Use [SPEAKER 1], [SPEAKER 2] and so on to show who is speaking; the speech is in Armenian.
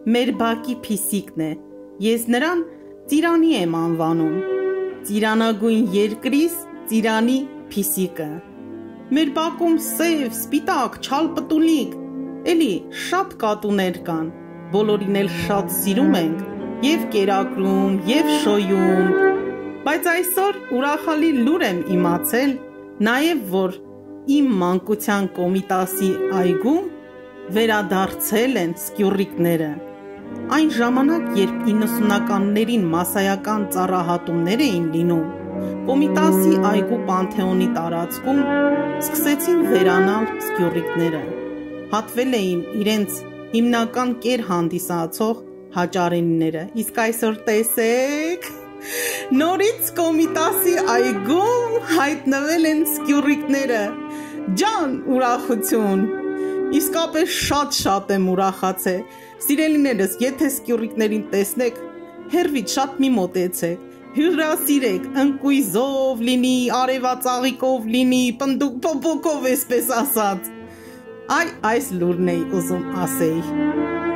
[SPEAKER 1] մեր բակի փիսիկն է, ես նրան ծիրանի եմ անվանում, ծիրանագույն երկրիս ծիրանի փիսիկը, մեր բակում սև, սպիտակ, չալպտուլիկ, էլի շատ կատուներ կան, բոլորին էլ շատ սիրում ենք, և կերակրում, և շոյում, բայց այսօր ուրախալի լուր եմ իմացել, նաև որ իմ մանկության Կոմիտասի այգում վերադարձել են սկյուռիկները, այն ժամանակ, երբ 90-ականներին մասսայական ծառահատումներ էին լինում, Կոմիտասի այգու Պանթեոնի տարածքում սկսեցին վերանալ սկյուռիկները, հատվել էին իրենց հիմնական կեր հանդիսացող հաճարենիները, իսկ այսօր տեսեք, նորից Կոմիտասի այգում հայտնվել են սկյուռիկները, ջան ուրախություն, իսկապես շատ եմ ուրախացել, սիրելիներս, եթե սկյուռիկներին տեսնեք, հեռվից շատ մի մոտեցեք, հյուրասիրեք, ընկույզով լինի, արևածաղիկով լինի, պնդուկ պոպոկով, այսպես ասած, այս լուրն էի ուզում ասեի։